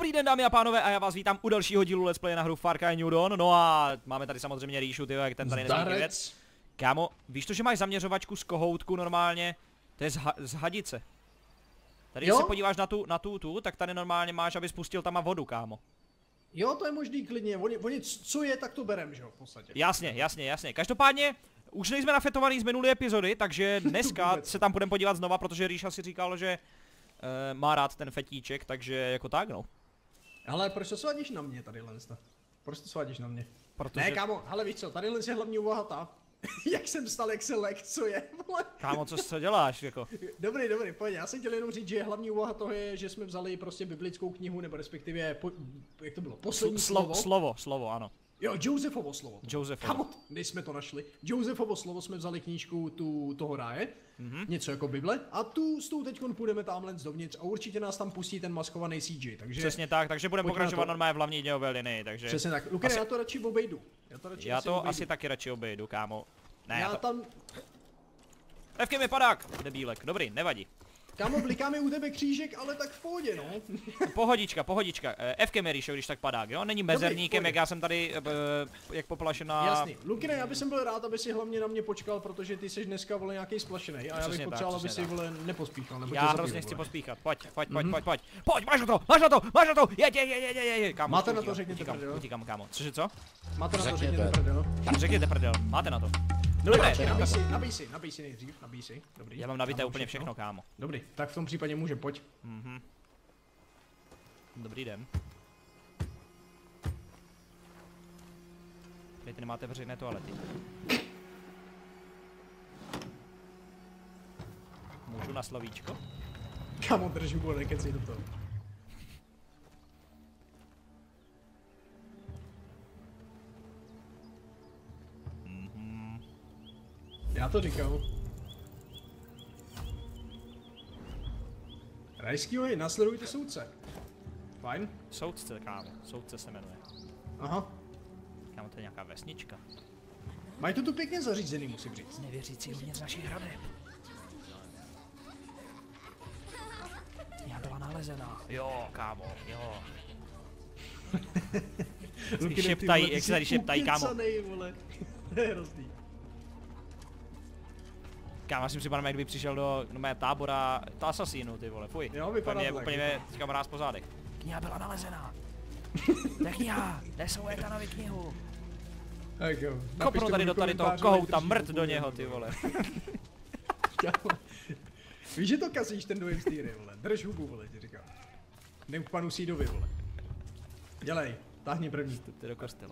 Dobrý den, dámy a pánové, a já vás vítám u dalšího dílu Let's Play na hru Far Cry New Dawn. No a máme tady samozřejmě Ríšu, tyjo, jak ten tady nezvykne věc. Kámo, víš to, že máš zaměřovačku z kohoutku normálně? To je z hadice. Tady když se podíváš na tu, tak tady normálně máš, aby spustil tam vodu, kámo. Jo, to je možný klidně, oni co je, tak to berem, že jo, v podstatě. Jasně. Každopádně, už nejsme nafetovaný z minulé epizody, takže dneska se tam budeme podívat znova, protože Ríša si říkal, že má rád ten fetíček, takže jako tak, no. Ale proč to svádíš na mě tady, Lensta? Proč to svádíš na mě? Protože... Ne, kámo, ale víš co, tady je hlavní úvaha ta. Jak jsem stal, jak se lek, co je, vole. Kámo, co děláš, jako? Dobrý, pojď, já jsem chtěl jenom říct, že hlavní úvaha toho je, že jsme vzali prostě biblickou knihu, nebo respektive, jak to bylo, poslední slovo, ano. Jo, Josefovo slovo. Josefovo. Kámo, když jsme to našli. Josefovo slovo jsme vzali knížku toho ráje, něco jako Bible, a s tou teďkon půjdeme tamhle dovnitř a určitě nás tam pustí ten maskovaný CJ, takže... Přesně tak, takže budeme pokračovat normálně v hlavní dějové linii, takže... Přesně tak, Luke, já to radši obejdu. Já to asi taky radši obejdu, kámo. Ne, já tam... Evkem je padák, debílek, dobrý, nevadí. Kámo, blikáme u tebe křížek, ale tak v pohodě, no. Pohodička. Evkem je Ríšo, když tak padák, jo? Není mezerníkem, jak já jsem tady, jak poplašená... Jasný. Lukine, já bych byl rád, aby si hlavně na mě počkal, protože ty jsi dneska, vole, nějaký splašenej a já bych potřeboval, aby si, vole, nepospíchal, nebo já hrozně chci pospíchat, pojď, máš na to, jeď, kámo. Máte na to, řekněte prdel. Utíkám, kámo, cože co? Máte na to, řekněte prdel. Řekněte prdel, máte na to. Dobré, nabij si nejdřív, nabij si, dobrý. Já mám nabité úplně všechno, kámo. Dobrý, tak v tom případě může, pojď. Dobrý den. Tady ty nemáte veřejné toalety. Můžu na slovíčko? Kámo, drž hubu, nekecej do toho. Já to říkal. Rajský oj, následujte soudce. Fajn. Soudce, kámo. Soudce se jmenuje. Aha. Kámo, to je nějaká vesnička. Mají to tu pěkně zařízený, musím říct. Nevěřící uvnitř našich hradeb. Já byla nalezená. Jo, kámo, jo. Jak se tady šeptají, kámo. To je hrozný. Kámo, já si připadám, jak kdyby přišel do mé tábora asasínů, ty vole, fuj. Jo, vypadá to tak. Úplně teďka mráz po zádech. Kniha byla nalezená. To je kniha, nesou Etanovi knihu. Tak jo. Kopnu tady do toho kohouta, mrt do něho, ty vole. Víš, že to kazíš ten dojem stýry, vole. Drž hubu, vole, ti říkám. Jdem k panu Sídovi, vole. Dělej, táhni první. Ty do kostela.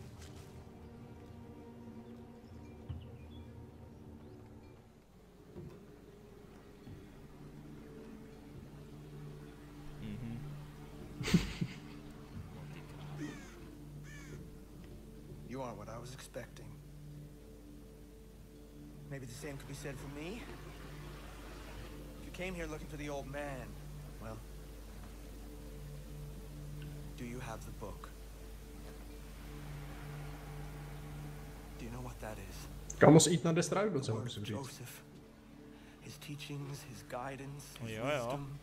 You aren't what I was expecting. Maybe the same could be said for me. If you came here looking for the old man, well, do you have the book? Do you know what that is? Kamos jít na destrák docela, musím říct. Joseph, his teachings, his guidance, his jo. wisdom,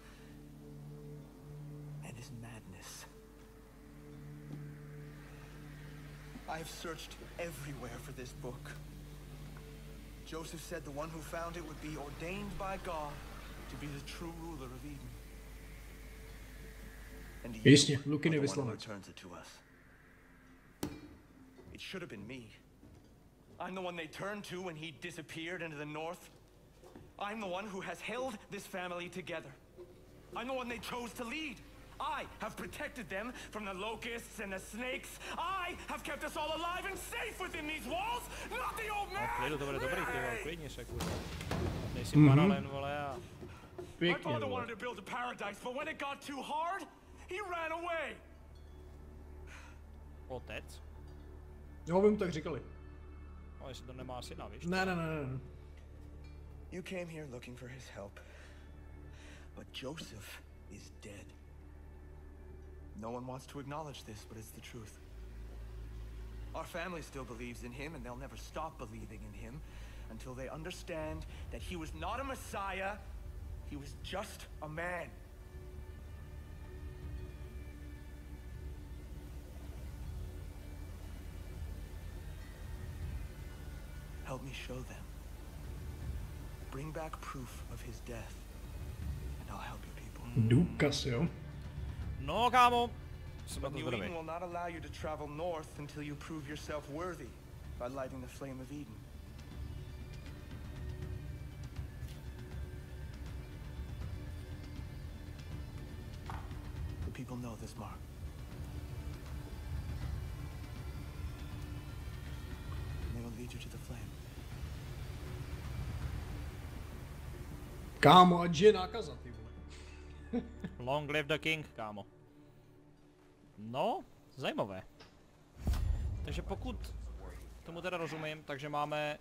and his madness. I've searched everywhere for this book. Joseph said the one who found it would be ordained by God to be the true ruler of Eden. And you are the one who returns it to us. It should have been me. I'm the one they turned to when he disappeared into the north. I'm the one who has held this family together. I'm the one they chose to lead. I have protected them from the locusts and the snakes. I have kept us all alive and safe within these walls, not the old man! To bude dobrý, ty vole, klidně se, kurva. Nejsi paralen, vole, a... My father wanted to build a paradise, but when it got too hard, he ran away. Otec? Jo, vy mu tak říkali. Ale jestli to nemá syna, víš? Ne. You came here looking for his help, but Joseph is dead. No one wants to acknowledge this, but it's the truth. Our family still believes in him, and they'll never stop believing in him until they understand that he was not a messiah, he was just a man. Help me show them. Bring back proof of his death, and I'll help you people. Důkaz, jo? No, kámo. Jsem na But to New zvědavý. Eden will not allow you to travel north until you prove yourself worthy by lighting the flame of Eden. The people know this mark. And they will lead you to the flame. Kámo, ať je nákaza, ty vole. Long live the king, kámo. No, zajímavé. Takže pokud tomu teda rozumím, takže máme...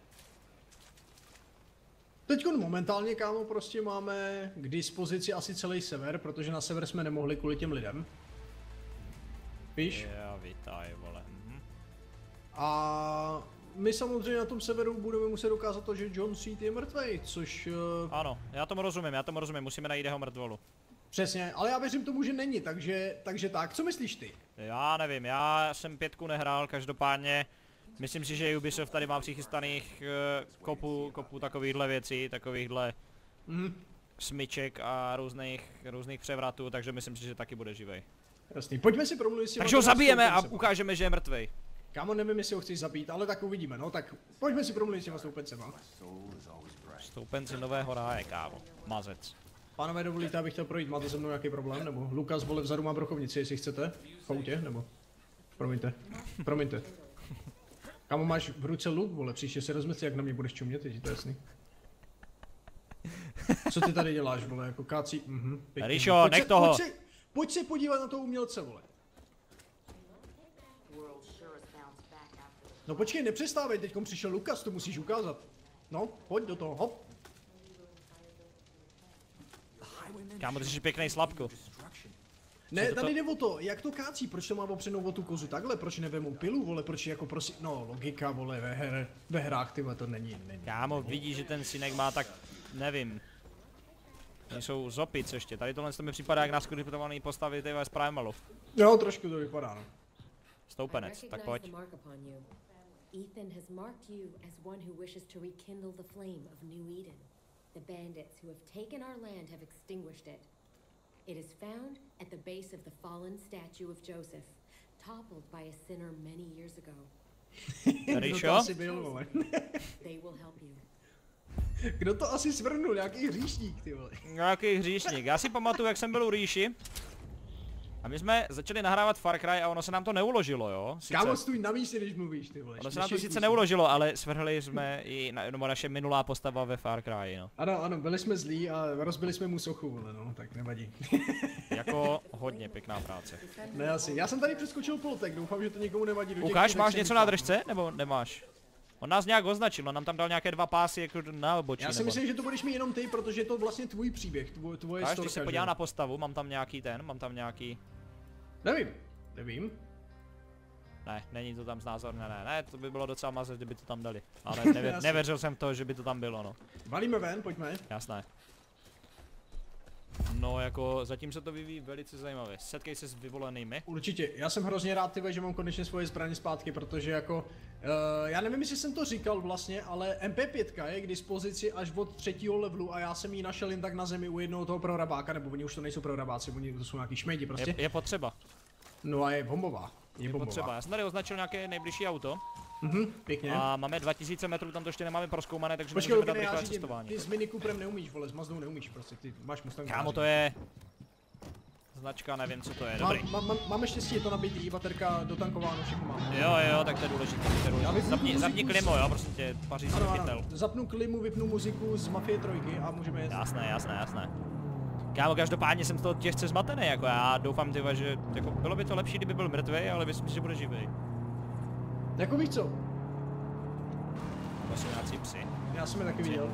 Teďkon momentálně, kámo, prostě máme k dispozici asi celý sever, protože na sever jsme nemohli kvůli těm lidem. Víš? Já vítaj, vole. A my samozřejmě na tom severu budeme muset dokázat to, že John Seed je mrtvej, což... Ano, já tomu rozumím, musíme najít jeho mrtvolu. Přesně, ale já věřím tomu, že není, takže tak. Co myslíš ty? Já nevím, já jsem 5 nehrál, každopádně myslím si, že Ubisoft tady má přichystaných kopu takovýchhle věcí, takovýchhle smyček a různých převratů, takže myslím si, že taky bude živej. Jasný, pojďme si promluvit s těma... Takže ho zabijeme a ukážeme, že je mrtvej. Kámo, nevím, jestli ho chceš zabít, ale tak uvidíme, no tak pojďme si promluvit s těma stoupencema. Stoupenci nového ráje, kámo. Mazec. Pánové, dovolíte, abych chtěl projít, máte se mnou nějaký problém, nebo Lukas, vole, vzadu má brochovnici, jestli chcete, v autě, nebo... Promiňte. Kámo, máš v ruce luk, vole, příště se rozmysli, jak na mě budeš čumět, je to jasný. Co ty tady děláš, vole, jako kácí, pěkný. Ríšo, nech toho! Pojď se podívat na toho umělce, vole. No počkej, nepřestávej, teďkom přišel Lukas, to musíš ukázat. No, pojď do toho, hop. Kámo, ty jsi pěknej slabku. Ne, tady jde o to, jak to kácí, proč to má opřenou o tu kozu takhle, proč nevemou pilu, vole, proč jako prosím, no logika, vole, ve hrách, tyhle, to není. Kámo, vidíš, že ten synek má tak, nevím. Jsou zopic ještě, tady tohle mi připadá jak naskodiptovaný postavy z Primalu. Jo, trošku to vypadá, no. Stoupenec, tak pojď. Ethan has marked you as one who wishes to rekindle the flame of New Eden. The bandits who have taken our land have extinguished it. It is found at the base of the fallen statue of Joseph, toppled by a sinner many years ago. Kdo to asi byl, vole? They will help you. Kdo to asi svrhnul, nějaký hříšník, ty vole? Nějaký hříšník, já si pamatuju, jak jsem byl u Ríši. A my jsme začali nahrávat Far Cry a ono se nám to neuložilo, jo? Sice... Kámo, stůj na místě, když mluvíš, ty vole. Ono se nám to sice neuložilo, ale svrhli jsme i naše minulá postava ve Far Cry, no. Ano, byli jsme zlí a rozbili jsme mu sochu, vole, no, tak nevadí. Jako hodně pěkná práce. Ne asi, já jsem tady přeskočil plotek, doufám, že to nikomu nevadí. Ukáž, máš něco na držce, nebo nemáš? On nás nějak označil, on nám tam dal nějaké 2 pásy jako na obočí. Já si myslím, že to budeš mít jenom ty, protože je to vlastně tvůj příběh, tvoje storka. Když se podívám na postavu, mám tam nějaký... Nevím. Ne, není to tam znázorné, ne, to by bylo docela mazec, kdyby to tam dali. Ale nevěřil jsem v to, že by to tam bylo, no. Valíme ven, pojďme. Jasné. No jako, zatím se to vyvíjí velice zajímavě. Setkej se s vyvolenými. Určitě, já jsem hrozně rád, tyve, že mám konečně svoje zbraně zpátky, protože jako, já nevím, jestli jsem to říkal vlastně, ale MP5 je k dispozici až od 3. levelu a já jsem ji našel jen tak na zemi u jednoho toho prorabáka, nebo oni už to nejsou prorabáci, oni to jsou nějaký šmejdi prostě. Je potřeba. No a je bombová. Je potřeba, já jsem tady označil nějaké nejbližší auto. Pěkně. A máme 2000 metrů, tam to ještě nemáme prozkoumané, takže počkej, můžeme dát rychlé cestování. Ty s Mini Cooperem neumíš, vole, s Mazdou neumíš, prostě ty máš Mustang. Kámo, to je... Značka, nevím co to je, dobrý. Máme štěstí, je to nabitý, baterka dotankováno, všechno máme. Jo, tak to je důležité, Zapni klimo, jo, prosím tě, pařížský pytel. Zapnu klimu, vypnu muziku z Mafie 3 a můžeme jet. Jasné. Kámo, každopádně jsem z toho těžce zmatený, jako já doufám, tyva, že jako, bylo by to lepší, kdyby byl mrtvej, ale myslím si, že bude živej. Jako víš co? To jsou nějací psy. Já jsem je taky viděl,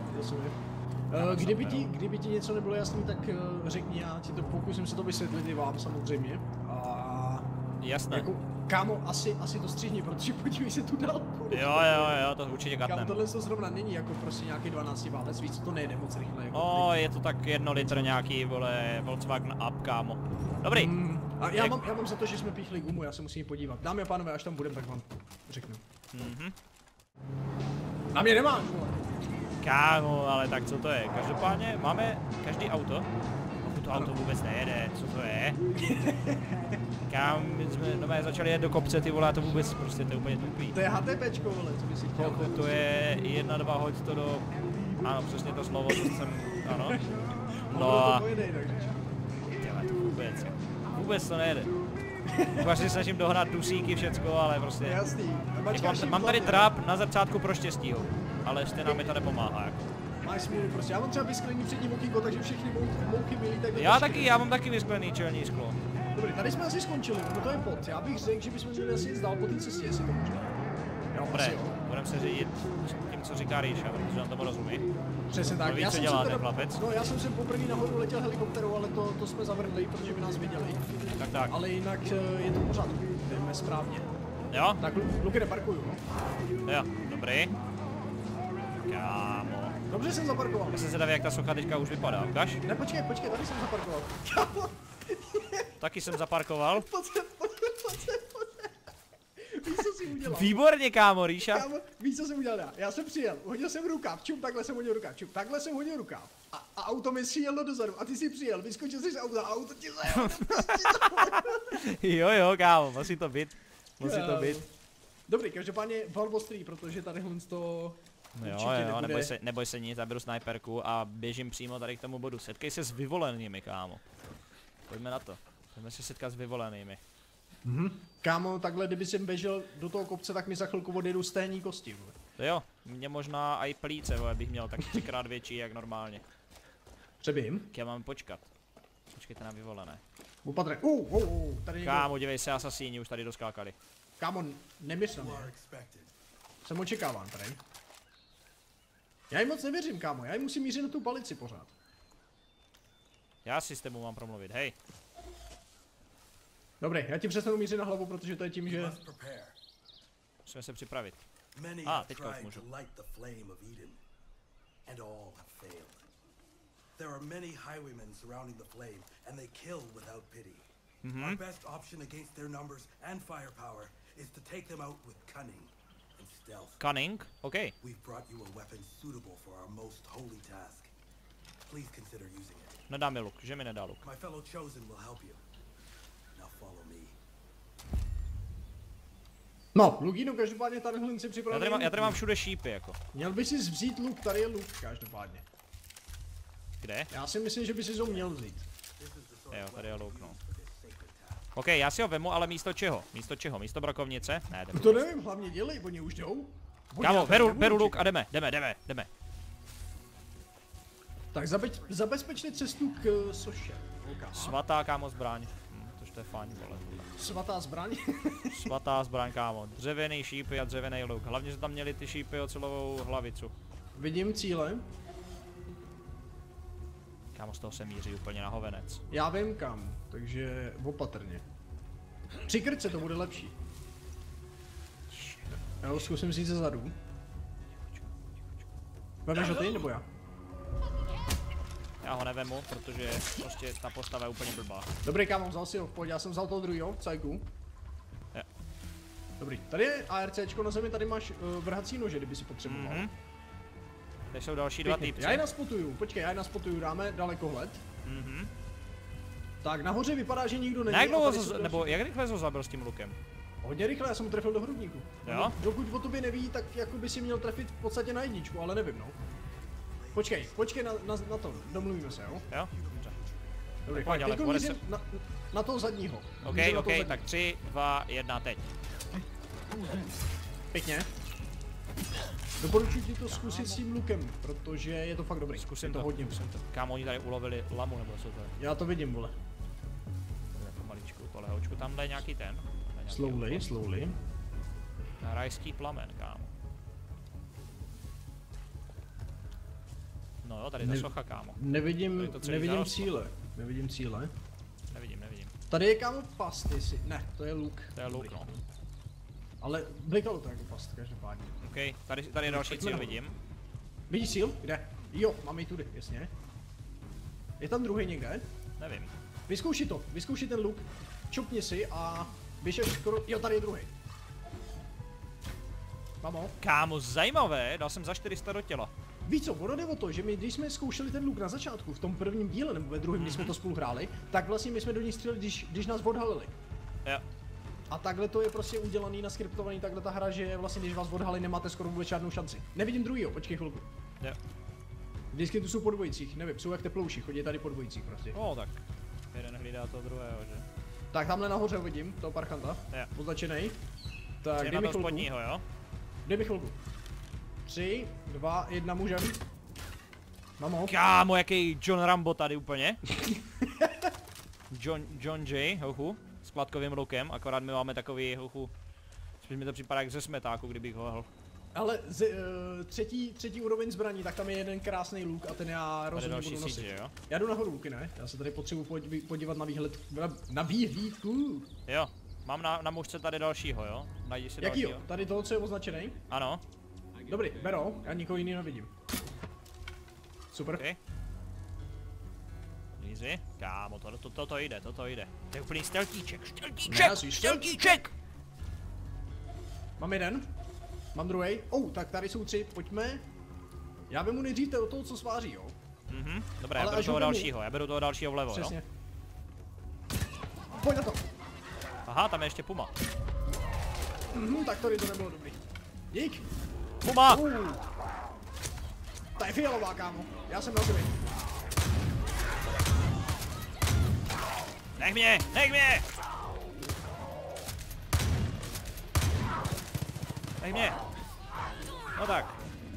kdyby ti něco nebylo jasný, tak řekni, já ti to pokusím se to vysvětlit i vám samozřejmě. A jasné. Jako, kámo, asi to střihni, protože podívej se tu dálku. Jo, to určitě katnem. Kámo, tohle to zrovna není jako prostě nějaký 12 válec, víc to nejde moc rychle. Jako, no, je to tak 1 litr nějaký, vole, Volkswagen Up, kámo. Dobrý. A já mám za to, že jsme píchli gumu, já se musím podívat. Dámy a pánové, až tam budem, tak vám řeknu. Na mě nemáš, vole. Kámo, ale tak co to je? Každopádně máme každý auto. To auto vůbec nejede, co to je? Kam jsme začali jet do kopce, ty vole, a to vůbec prostě to je úplně tupý. To je HTPčko, vole, co by si chtěl. To je 1-2, hoď to do... Ano, přesně to slovo, co jsem... Ano. No a... Tyhle, to vůbec to nejede. Už si snažím dohnat dusíky, všecko, ale prostě... Jasný. Mám tady trap na zrcátku pro štěstí, ale stejná mi to nepomáhá, jako. Máš smůlu prostě, já mám třeba vysklený přední okýnko, takže všechny mouky mi lítají do já mám taky vysklený čelní sklo. Dobrý, tady jsme asi skončili, no to je pod. Já bych řekl, že bychom měli asi jít dál po té cestě, jestli to může. Dobré, budeme se řídit tím, co říká Ríša, protože nám tomu rozumí. Přesně tak. Já jsem dělá ten chlapec. No, já jsem sem poprvé nahoru letěl helikopterou, ale to jsme zavrdli, protože by nás viděli. Tak. Ale jinak je to pořád, jdeme správně. Jo? Tak Luky, neparkuju, no. Jo, dobrý. Kámo. Dobře jsem zaparkoval. Já jsem zvědavý, jak ta socha teďka už vypadá, ukaž? Ne, počkej, tady jsem zaparkoval. Taky jsem zaparkoval. Pojď sem. Víš, co jsi udělal? Výborně, kámo, Ríša. Kámo, víš, co jsem udělal já? Já jsem přijel, hodil jsem rukáv, čum, takhle jsem hodil rukáv, čum, takhle jsem hodil rukáv. A auto mi přijelo dozadu a ty jsi přijel, vyskočil jsi z auta a auto ti zajelo. Jo, kámo, musí to být. Dobrý, každopádně valv ostrý, protože tady to jo, neboj se nic, já beru snajperku a běžím přímo tady k tomu bodu. Setkej se s vyvolenými, kámo. Pojďme na to. Pojďme se setkat s vyvolenými. Kámo, takhle kdyby jsem běžel do toho kopce, tak mi za chvilku odjedu stehní kosti. To jo, mě možná i plíce, bych měl tak 3x větší jak normálně. Přebím. Já mám počkat. Počkejte na vyvolené. Upatrně. Tady někdo. Kámo, dívej se, asasíni už tady doskákali. Kámo, nemysl mě. Jsem očekáván tady. Já jim moc nevěřím, kámo, já jim musím mířit na tu palici pořád. Já si s tebou mám promluvit, hej. Dobrý, já ti přestanu mířit na hlavu, protože to je tím, že... Musíme se připravit. Teďka už můžu. There are many highwaymen surrounding the flame, and they kill without pity. Our best option against their numbers and firepower is to take them out with cunning and stealth. Cunning? Okay. We've brought you a weapon suitable for our most holy task. Please consider using it. Nedá mi luk, že mi nedá luk. My fellow chosen will help you. Now follow me. No, Lugino, každopádně tadyhle si připravený. Já tady mám všude šípy, jako. Měl by si vzít luk, tady je luk, každopádně. Kde? Já si myslím, že by si ho měl vzít. Jo, tady je luk, no. OK, já si ho vemu, ale místo čeho? Místo čeho? Místo brakovnice? Ne, jdeme. To nevím, hlavně dělej, oni už jdou. Kámo, beru luk a jdeme. Tak zabezpečte cestu k soše. Svatá, kámo, zbraň. To je fajn, vole. Svatá zbraň? Svatá zbraň, kámo. Dřevěný šípy a dřevěný luk. Hlavně, že tam měli ty šípy ocelovou hlavicu. Vidím cíle. Kámo, z toho se míří úplně na hovenec. Já vím kam, takže opatrně. Přikrť se, to bude lepší. Já ho zkusím vzít ze zadu. Vemeš ho ty, nebo já? Já ho nevemu, protože prostě ta postava je úplně blbá. Dobrý, kámo, vzal si ho, pojď, já jsem vzal toho druhýho, cajku. Jo. Dobrý, tady je ARCčko na zemi, tady máš vrhací nože, kdyby si potřeboval. Tady jsou další dva týpci. Já je naspotuju, počkej, já je naspotuju, dáme dalekohled. Tak nahoře vypadá, že nikdo není. Jak dlouho nebo jak rychle jsi ho zabil s tím lukem? Hodně rychle, já jsem mu trefil do hrudníku. Jo? Dokud o tobě neví, tak jako by si měl trefit v podstatě na jedničku, ale nevím, no. Počkej na to, domluvíme se, jo? Jo? Dobře. Dobrý, Pojď, ale bude se... na toho zadního. OK, tak 3, 2, 1, teď. Pěkně. Doporučuji ti to zkusit s tím lukem, protože je to fakt dobrý. Zkusím to hodně. Kámo, oni tady ulovili lamu, nebo co to je? Já to vidím, vole. Pomaličku, polehočku, tamhle je nějaký ten. Slowly. Rajský plamen, kámo. No jo, tady ta socha, kámo. Nevidím cíle. Nevidím. Nevidím. Tady je, kámo, past, jestli... Ne, to je luk. To je luk, no. Ale blikalo to jako past, každopádně. OK, tady je další cíl, vidím. Vidíš cíl? Kde? Jo, máme ji tudy, jasně. Je tam druhý někde? Nevím. Vyzkouši ten luk. Čupni si a běž až skoro... Jo, tady je druhý. Mamo. Kámo, zajímavé, dal jsem za 400 do těla. Víš co, ono jde o to, že my, když jsme zkoušeli ten luk na začátku, v tom prvním díle, nebo ve druhém, když jsme to spolu hráli, tak vlastně my jsme do ní stříleli, když nás odhalili. Jo. A takhle to je prostě udělaný, naskriptovaný takhle ta hra, že vlastně když vás odhalí, nemáte skoro vůbec žádnou šanci. Nevidím druhýho, počkej chvilku. Jo. Vždycky tu jsou po dvojicích, nevím, jsou jak teplouši, chodí tady po dvojicích prostě. No tak, jeden hlídá toho druhého, že? Tak tamhle nahoře vidím toho parchanta, označenej. Tak, Jdeme do spodního, jo? Dej mi chvilku. 3, 2, 1, můžem. Mamo. Kámo, jaký John Rambo tady úplně. John J, hochu, s kladkovým lukem, akorát my máme takový, hochu, spíš mi to připadá jak ze smetáku, kdybych ho hl. Ale třetí úroveň zbraní, tak tam je jeden krásný luk a ten já rozhodně budu nosit. Síť, jo? Já jdu nahoru, Luky, ne? Já se tady potřebuji podívat na výhled, na výhlídku. Jo, mám na mužce tady dalšího, jo? Najdi si Jakýho? dalšího. Tady toho, co je označený? Ano. Dobrý, bero, já nikoho jiného nevidím. Super. Okay. Easy. Kámo, toto jde, toto jde. To je úplný steltíček, steltíček! Mám jeden. Mám druhý. Tak tady jsou 3, pojďme. Já vemu nejdřív od toho, co sváří, jo? Dobré, já beru toho dalšího vlevo, přesně. Jo? Pojď na to. Aha, tam je ještě puma. Tak tady to nebylo dobrý. Dík. Puma! Ta je fialová, kámo. Já jsem na zemi. Nech mě, nech mě! Nech mě! No tak.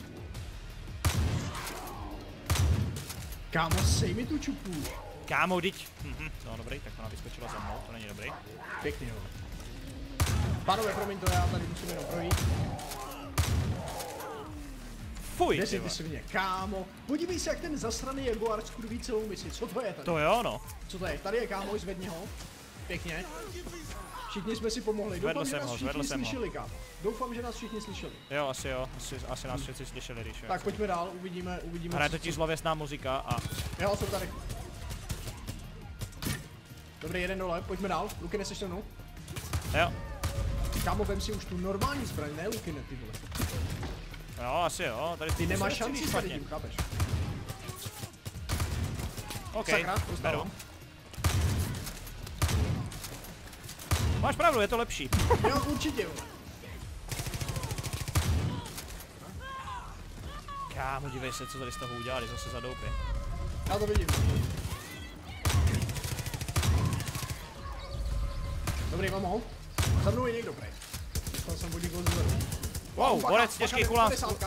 Kámo, sej mi tu čupu. Kámo, dyť. No dobrý, tak ona vyskočila za mnou, to není dobrý. Pěkný, jo. Pánové, promiň to, já tady musím jenom projít. Fuj, Kde jsi ty svině, kámo? Podívej se, jak ten zasraný Jaguar skurví celou misi. Co to je tady? To jo, no. Co to je? Tady je kámo, zvedni ho. Pěkně. Všichni jsme si pomohli. Zvedl Doufám, že jsem nás ho, všichni zvedl jsem ho. slyšeli, kámo. Doufám, že nás všichni slyšeli. Jo, asi nás všichni slyšeli, když jo. Tak pojďme dál, uvidíme. Hraje totiž zlověsná muzika a... Jo, jsem tady. Dobrý, jeden dole, pojďme dál. Luky, neseš se mnou? Jo. Kámo, vem si už tu normální zbraň, ne Luky, ne ty vole. Jo, asi jo, tady Ty nemáš šanci s tady tím, chápeš? OK, Sakra, beru. dostávám. Máš pravdu, je to lepší. Jo, určitě, vole. Kámo, dívej se, co tady z toho udělali, zase za doupy. Já to vidím. Dobrý, mám ho. Za mnou je někdo, prej. Dostal jsem vodík od zvedu. Wow, borec, těžký kulán.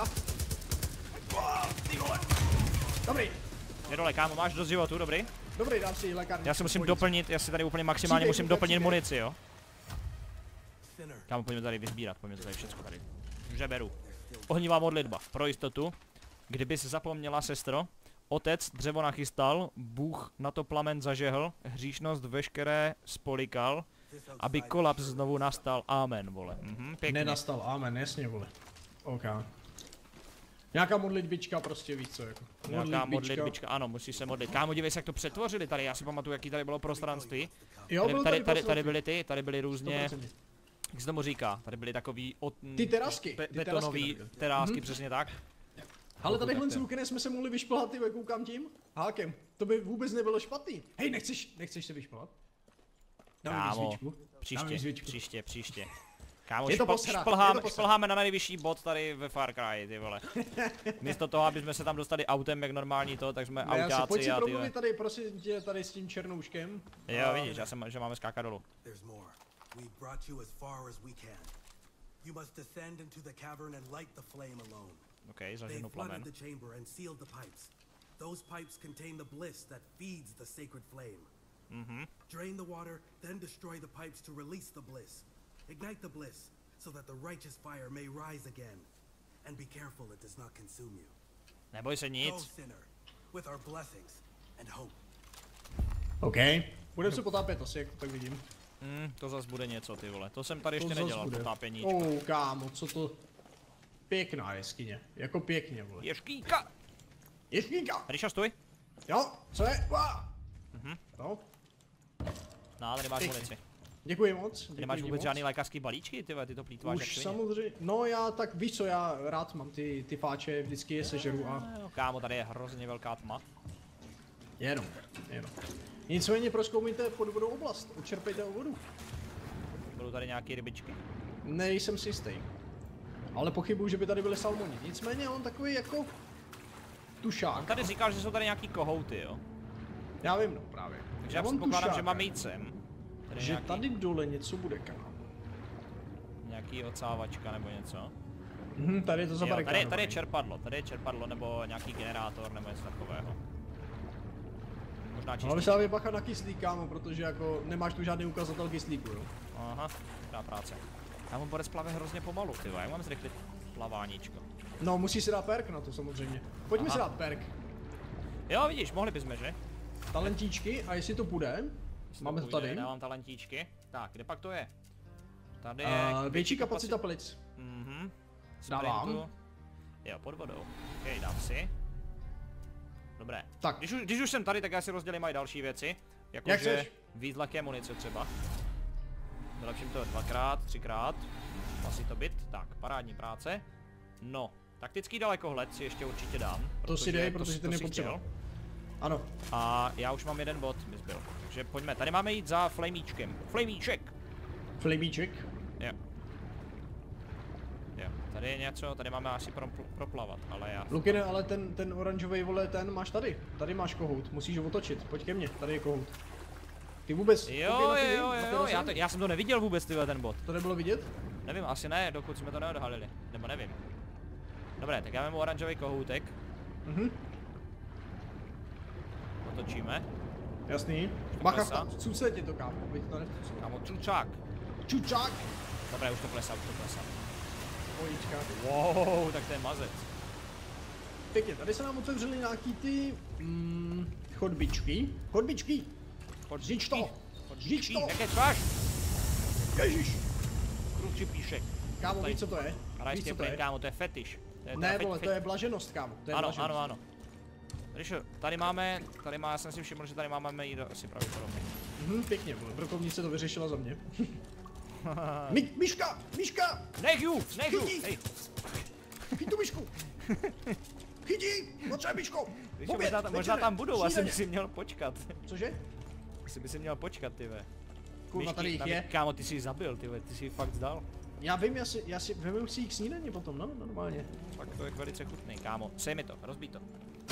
Dobrý. Je dole, kámo, máš dost životu, dobrý? Dobrý, dám si lékárničku. Já si musím doplnit, já si tady úplně maximálně musím doplnit munici, jo? Kámo, pojďme tady vyzbírat, pojďme tady všechno tady. Už beru. Ohnivá modlitba, pro jistotu. Kdybys zapomněla, sestro, otec dřevo nachystal, Bůh na to plamen zažehl, hříšnost veškeré spolikal, aby kolaps znovu nastal, amen, vole. Pěkně. Nenastal, amen, jasně, vole. OK. Nějaká modlitbička prostě, víš co, jako. Nějaká modlitbička, ano, musí se modlit. Kámo, dívej se, jak to přetvořili tady, já si pamatuju, jaký tady bylo prostranství. Jo, tady byly ty, tady byly různě, jak se tomu říká, tady byly takový ty terasky, betonový terásky, přesně tak. Ale tadyhle s Lukinem jsme se mohli vyšplhat, ty koukám tím hákem. To by vůbec nebylo špatný. Hej, nechceš se vyšplhat? Kámo, příště. Kámo, šplháme na nejvyšší bod tady ve Far Cry, ty vole. Místo toho, aby jsme se tam dostali autem jak normální to, tak jsme autáci pojď si a ty promluvit tady, prosím tě, tady s tím černouškem. Jo, vidíš, že máme skákat dolů. OK, zaženu plamen. Those pipes contain the bliss that feeds the sacred flame. Drain the water, then destroy the pipes to release the bliss. Ignite the bliss, so that the righteous fire may rise again. And be careful it does not consume you. Neboj se nic. Go, sinner, with our blessings and hope. OK. Budeme se potápět asi, jako tak vidím. To zas bude něco, ty vole. To jsem tady ještě nedělal, potápění. Kámo, co to... Pěkná jeskyně, jako pěkně, vole. Ješkýka! Ryša, stůj. Jo, co je? No. No, tady máš munici. Děkuji moc. Ty nemáš vůbec žádný lékařský balíčky, ty to plýtváš jak Už svině. samozřejmě, no já tak víš co, já rád mám ty fáče, vždycky je sežeru a... No, kámo, tady je hrozně velká tma. Jenom. Nicméně prozkoumejte podvodnou oblast, odčerpejte o vodu. Budou tady nějaký rybičky. Nejsem si jistý. Ale pochybuju, že by tady byly salmoni. Nicméně on takový jako... tušák. On tady říkal, že jsou tady nějaký kohouty, jo. Já vím, no právě. Takže já mám předpokládám, že tušáka, máme jít sem. Tady že nějaký, tady dole něco bude, kámo. nějaký ocávačka nebo něco. Tady je to Jo, zabarikádovaný. tady je čerpadlo nebo nějaký generátor nebo něco takového. Možná Ale čistý. by se dali bacha na kyslík, kámo, protože jako nemáš tu žádný ukazatel kyslíku, jo. Aha, dobrá práce. Já mu borec plave hrozně pomalu, ty jak mám zrychlit plaváníčko. No, musí si dát perk na to samozřejmě. Pojďme Aha. si dát perk. Jo, vidíš, mohli bychom, že? Talentíčky, a jestli to půjde, máme to tady. Dávám talentíčky. Tak, kde pak to je? Tady je... Větší kapacita plic. Mhm. Dávám. Sprintu. Jo, pod vodou. Ok, dám si. Dobré. Tak. Když už jsem tady, tak já si rozdělím i další věci. Jak Jakože chceš. víc lehké munice třeba. Vylepším to 2x, 3x. Asi to byt. Tak, parádní práce. No, taktický dalekohled si ještě určitě dám. To si dej, protože ten je si potřeba. chtěl. Ano. A já už mám jeden bod, mi zbyl. Takže pojďme, tady máme jít za flamíčkem. Flamíček! Flibíček. Jo. Jo, tady je něco, tady máme asi proplavat, ale já... Lukine, ale ten oranžový vole, ten máš tady. Tady máš kohout, musíš ho otočit. Pojď ke mně, tady je kohout. Ty vůbec... Jo, já jsem to neviděl vůbec, tyhle ten bod. To nebylo vidět? Nevím, asi ne, dokud jsme to neodhalili. Nebo nevím. Dobré, tak já mám oranžový kohoutek. Otočíme. Jasný. klesá. Bacha, cuce tě to, kámo, aby to nevcuclo. Kámo, čučák. Čučák! Dobré, už to klesá. Ojička. Wow, tak to je mazec. Pěkně, tady se nám otevřely nějaký ty... chodbičky. Chodbičky! Říč to! Říč to! Jaké tvář? Ježiš! Kručí píšek. Kámo, Tady. víš co to je? Rajský Víš co to plyn, je? kámo, to je fetiš. To je Ne, vole, to je blaženost, kámo. To je Ano, blaženost. ano, ano. Tady máme, já jsem si všiml, že tady máme jít asi pravděpodobně. Pěkně, vole, brokovnice to vyřešila za mě. Myška! Myška! Nech ju! Chytí! Hej, Chyť tu myšku! Chytí! Potřeba myšku! víš, možná tam budou, asi by si měl počkat. Cože? Asi by si měl počkat, ty ve. Kurva, tady jich je. Kámo, ty jsi ji zabil, ty ve, ty jsi ji fakt zdal. Já vím, já si vemu si jich snídaně potom, no, normálně. Fakt to je velice chutný, kámo. Sej mi to, rozbij to.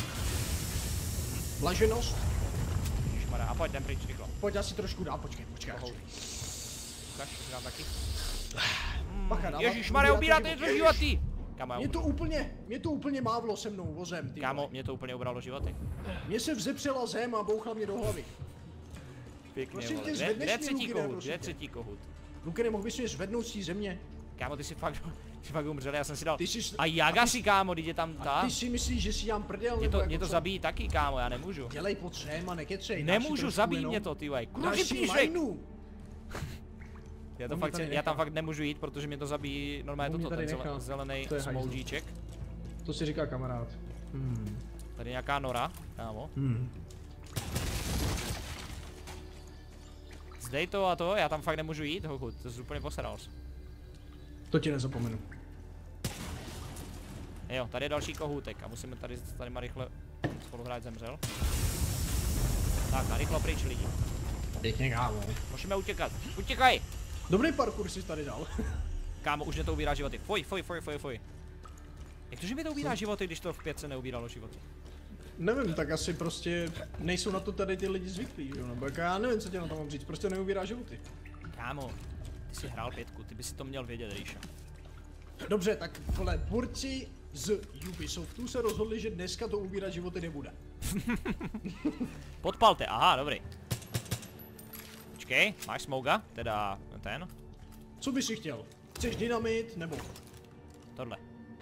Blaženost. Ježišmarja, a pojď, jdem pryč, rychlo. Pojď, já si trošku dám, počkej. Ukaž, to si dám taky. Bacha, dává. Ježišmarja, ubíráte to životy! Kámo, Mě to úplně mávlo se mnou vozem, ty kámo, vole. mě to úplně ubralo životy. Mně se vzepřela zem a bouchla mě do hlavy. Pěkně, Prosím vole. tě, Kde zvedneš je mi třetí ruky, ne, kohut? prosím Kde je tě? třetí kohut? Luke, nemohl bys mě zvednout z té země? Kámo, ty jsi fakt umřel, já jsem si dal. Ty jsi- A jak asi, kámo, když je tam ta? Ty si myslíš, že si dám prdel, Mě nebo to jako co? zabíjí taky, kámo, já nemůžu. Dělej po třem a neketřej. dáš si Nemůžu, trošku zabít jenom. mě to, ty vole. Dáš Kruží si píšek! majnu. On mě tady Já nechá. tam fakt nemůžu jít, protože mě to zabíjí normálně On mě toto, tady ten nechá. zelený To je hajzl. smouldíček. To si říká kamarád. Tady nějaká nora, kámo. Zdej to a to, já tam fakt nemůžu jít, hochu, to jsi úplně posral. To ti nezapomenu. Jo, tady je další kohůtek a musíme tady má rychle spoluhráč zemřel. Tak, a rychlo pryč lidi. Pěkně, kámo. Musíme utěkat. Utěkaj! Dobrý parkour jsi tady dal. Kámo, už mě to ubírá životy. Fuj. Jak to, že mi to ubírá životy, když to v 5 neubíralo životy? Nevím, tak asi prostě nejsou na to tady ty lidi zvyklí, jo? Nebo jako já nevím, co tě na to mám říct, prostě neubírá životy. Kámo, ty jsi hrál 5, ty by si to měl vědět, Ríša. Dobře, tak vole, tvůrci z Ubisoftu se rozhodli, že dneska to ubírat životy nebude. Podpalte, aha, dobrý. Počkej, máš smoga, teda ten, Co bys si chtěl? Chceš dynamit, nebo? tohle.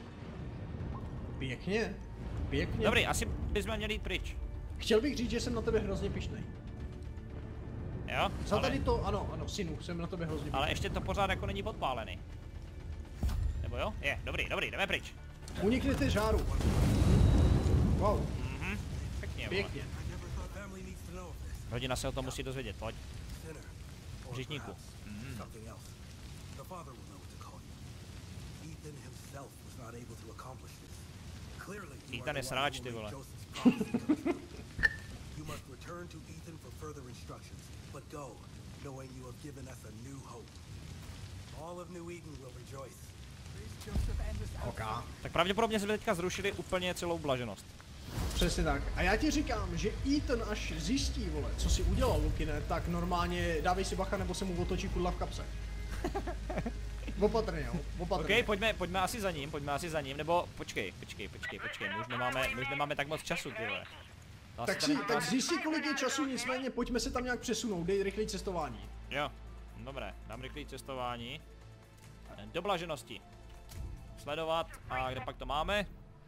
Pěkně. Pěkně. Dobrý, asi bychom měli jít pryč. Chtěl bych říct, že jsem na tebe hrozně pyšnej. Jo? Za tady to, ano, synu, jsem na tebe hrozně pyšnej. Ale ještě to pořád jako není podpálený. Nebo jo? Je, dobrý, jdeme pryč. Unikněte žáru. Wow, Pěkně, vole. pěkně. I never thought family needs to know of this. Rodina se o tom musí dozvědět, pojď. Sinner. Or Žitníku. perhaps something else. The father will know what to call you. Ethan himself was not able to accomplish this. Clearly, you Ethan are je the one sráč, who ty will vole. make Joseph's prophecy come true. You must return to Ethan for further instructions, but go, knowing you have given us a new hope. All of New Eden will rejoice. OK. Tak pravděpodobně jsme teďka zrušili úplně celou blaženost. Přesně tak. A já ti říkám, že Ethan až zjistí, vole, co si udělal Lukine, tak normálně dávej si bacha, nebo se mu otočí kudla v kapse. Opatrně, jo, opatrně. OK, pojďme asi za ním, nebo počkej, my už nemáme tak moc času, ty vole. Tak zjistí, kolik je času, nicméně pojďme se tam nějak přesunout, dej rychlý cestování. Jo, dobré, dám rychlý cestování. Do blaženosti. Sledovat, a kde pak to máme?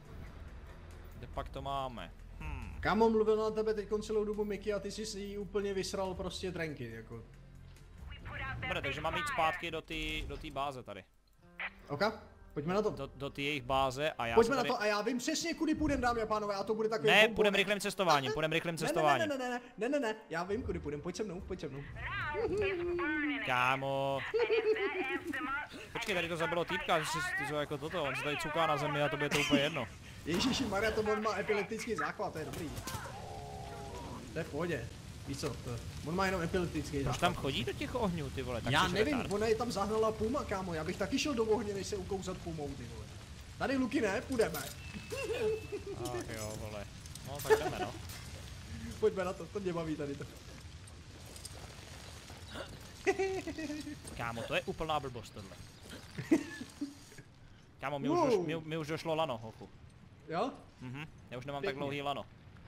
Kámo, mluvil na tebe teď celou dobu Mickey a ty jsi si jí úplně vysral prostě trenky, jako. Dobré, takže mám jít zpátky do té báze tady. OK, pojďme na to. Do té jejich báze a já Pojďme tady... na to a já vím přesně, kudy půjdem, dámy a pánové, a to bude takový... Ne, půjdeme rychlým cestováním, Ne, já vím, kudy půjdem, pojď se mnou. Kámo. Počkej, tady to zabilo týpka, ty jsou jako toto, on se tady cuká na zemi a to bude to úplně jedno. Ježíši Maria, to on má epileptický záchvat, to je dobrý. To je v pohodě. Víš co, on má jenom epileptický záchvat. Už tam chodí do těch ohňů, ty vole, tak já nevím, ona je tam zahnala puma, kámo, já bych taky šel do ohně, než se ukouzat pumou, ty vole. Tady Luky ne, půjdeme. Ach jo, vole. No tak jdeme, no. Pojďme na to mě baví tady to. Kámo, to je úplná blbost tohle. Kámo, mi už došlo lano, hochu. Jo? Já už nemám Pěkně. tak dlouhý lano.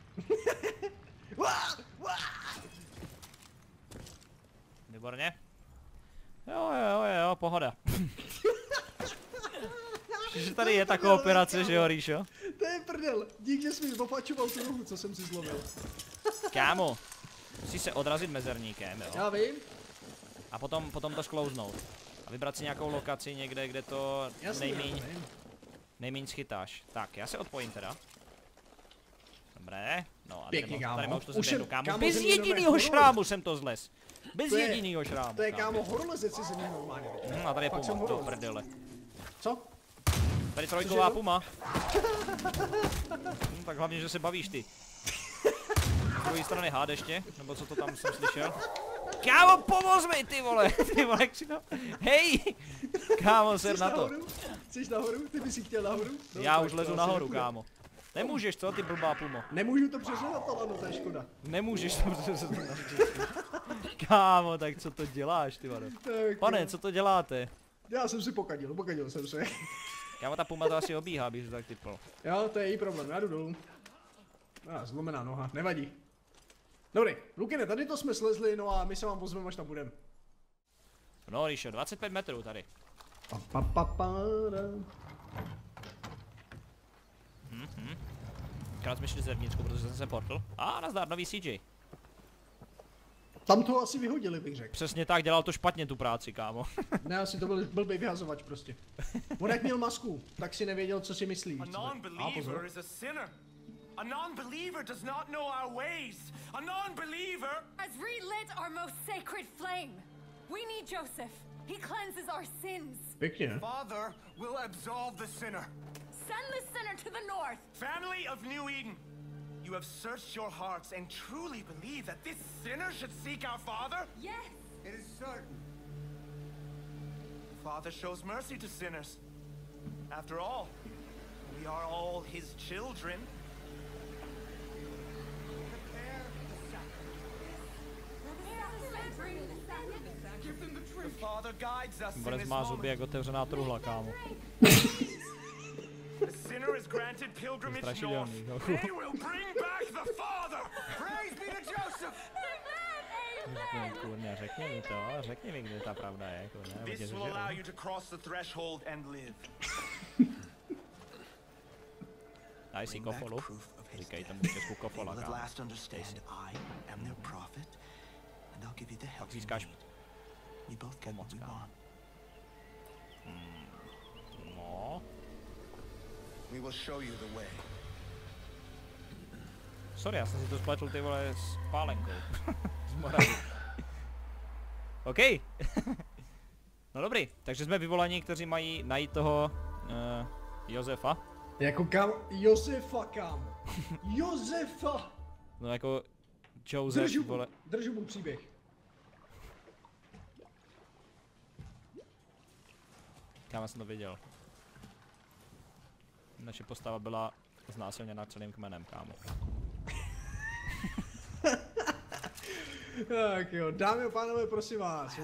Výborně. Jo, pohoda. Že tady je ta kooperace, že jo, Ríšo? To je prdel, dík, že jsi mi zopačoval tu nohu, co jsem si zlomil. Kámo, musíš se odrazit mezerníkem, jo? Já vím. A potom to sklouznout. A vybrat si nějakou lokaci někde, kde to nejméně schytáš. Tak, já se odpojím teda. Dobré, no a pěkně, tady kámo. už to zeměnu, kámo. Bez země jedinýho nové šrámu jsem to zles. Bez To je- jedinýho šrámu. To je kámo horolezec si země normálně. A tady je Fakt jsem puma, do horolezec. prdele. Co? Tady trojková Cože? puma. Tak hlavně, že se bavíš ty. Z druhé strany hád ještě, nebo co to tam jsem slyšel. Kámo, pomoz mi, ty vole, jak si to... Hej! Kámo, ser na to. Chceš nahoru? Ty bys si chtěl nahoru? No, Já tak už to lezu asi nahoru, nepůjde. kámo. Nemůžeš, co, ty blbá pumo? Nemůžu to přeženat, to lano, to je škoda. Nemůžeš to Kámo, tak co to děláš, ty vado? Tak, Pane, co to děláte? já jsem si pokadil jsem se. Kámo, ta puma to asi obíhá, bych to tak typl. Jo, to je její problém, já jdu dolů. Zlomená noha, nevadí. Dobrý, Lukine, tady to jsme slezli, no a my se vám pozveme, až tam budeme. No, Ríšo, 25 metrů tady. Krát jsme šli zevnitřku, protože jsem se portl. A nazdar, nový CJ. Tam to asi vyhodili, bych řekl. Přesně tak, dělal to špatně tu práci, kámo. Ne, asi to byl blbý vyhazovač prostě. On jak měl masku, tak si nevěděl, co si myslí. A víš co? non-believer is a sinner. A non-believer does not know our ways. A non-believer... Has relit our most sacred flame. We need Joseph. He cleanses our sins. Pěkně. Father will absolve the sinner. Send the sinner to the north. Family of New Eden, you have searched your hearts and truly believe that this sinner should seek our Father? Yes. It is certain. The Father shows mercy to sinners. After all, we are all his children. The Father guides us in Borec this má zuby jak moment. otevřená truhla, kámo. The sinner is granted pilgrimage north. Strašidelný, no. They will bring back the Father! Praise be to Joseph! Kurně, řekni mi, kde ta pravda je, kurně. This will allow you to cross the threshold and live. Daj si Bring back kofolu. proof of his Říkají death. tomu Česku They kofola, will at kámo. last understand I am their prophet, and I'll give you the help you Získáš need. We both get what we want. No. We will show you the way. Sorry, já jsem si to spletl, ty vole, s pálenkou. Z Moravy. OK. No dobrý, takže jsme vyvolaní, kteří mají najít toho Josefa. Jako kam? Josefa kam? Josefa! No jako Josef, vole. Držu mu příběh. Kámo, jsem to viděl. Naše postava byla znásilněna celým kmenem, kámo. Tak jo, dámy a pánové, prosím vás,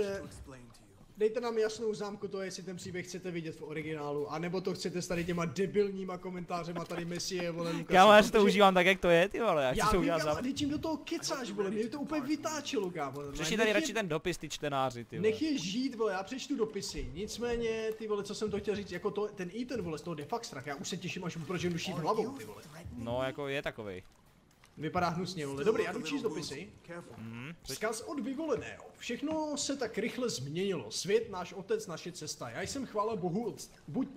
dejte nám jasnou zámku to, jestli ten příběh chcete vidět v originálu, anebo to chcete s tady těma debilníma komentářema tady Messie, vole, Lukaše. Kámo, já si to užívám tak, jak to je, ty vole, já to vím, udělat ale čím do toho kecáš, vole, mě to úplně vytáčelo, kámo. Přečti tady radši ten dopis, ty čtenáři, ty vole. Nech je žít, vole, já přečtu dopisy, nicméně, ty vole, co jsem to chtěl říct, jako to, ten Ethan, vole, z toho jde fakt strach, já už se těším, až mu proženu šít hlavou, ty vole. No, jako je takovej. Vypadá hnusně, vole. Dobrý, já jdu číst dopisy. Vzkaz od vyvoleného. Všechno se tak rychle změnilo. Svět, náš otec, naše cesta. Já jsem chvála Bohu buď...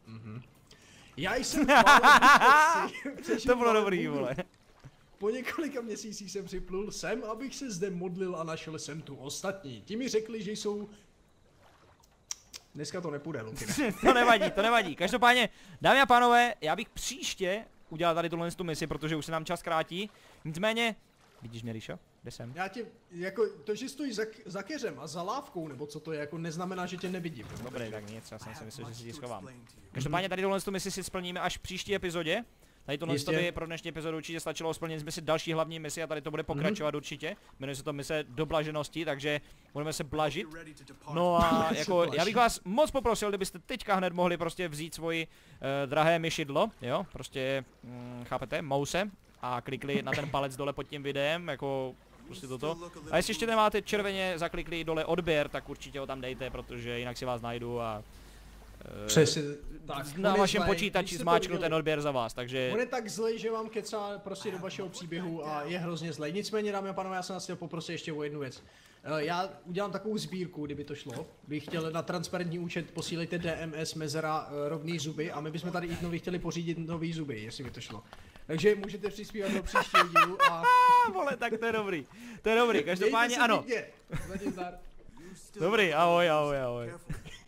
Já jsem chvála Bohu To bylo dobrý, vole. Po několika měsících jsem připlul sem, abych se zde modlil a našel jsem tu ostatní. Ti mi řekli, že jsou... Dneska to nepůjde, Luky, ne? To nevadí. Každopádně, dámy a pánové, já bych příště udělal tady tuhle misi, protože už se nám čas krátí. Nicméně, vidíš mě, Ríšo? Kde jsem? Já tě, jako, to, že stojíš za keřem a za lávkou, nebo co to je, jako neznamená, že tě nevidím. Dobrý, tak nic, já jsem si myslel, že si ji schovám. Každopádně tady tuhle misi si splníme až v příští epizodě. Tady tohle by pro dnešní epizodu určitě stačilo splnit misi další hlavní misi a tady to bude pokračovat určitě. Jmenuje se to mise do blaženosti, takže budeme se blažit. No a jako já bych vás moc poprosil, kdybyste teďka hned mohli prostě vzít svoji drahé myšidlo, jo, prostě chápete, mouse a klikli na ten palec dole pod tím videem, jako prostě toto. A jestli ještě nemáte červeně zaklikli dole odběr, tak určitě ho tam dejte, protože jinak si vás najdu a přesně tak. Na vašem počítači zmáčknu ten odběr za vás, takže... On je tak zlej, že vám kecá prostě do vašeho příběhu a je hrozně zlej. Nicméně, dámy a pánové, já jsem vás chtěl poprosit ještě o jednu věc. Já udělám takovou sbírku, kdyby to šlo. Bych chtěl na transparentní účet posílejte DMS Mezera rovný zuby a my bychom tady Ethanovi chtěli pořídit nový zuby, jestli by to šlo. Takže můžete přispívat do příštího dílu a... Vole, tak to je dobrý. To je dobrý, každopádně ano. Dobrý, ahoj.